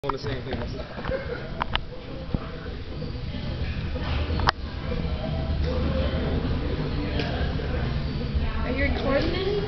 I want to say anything else. Are you recording this?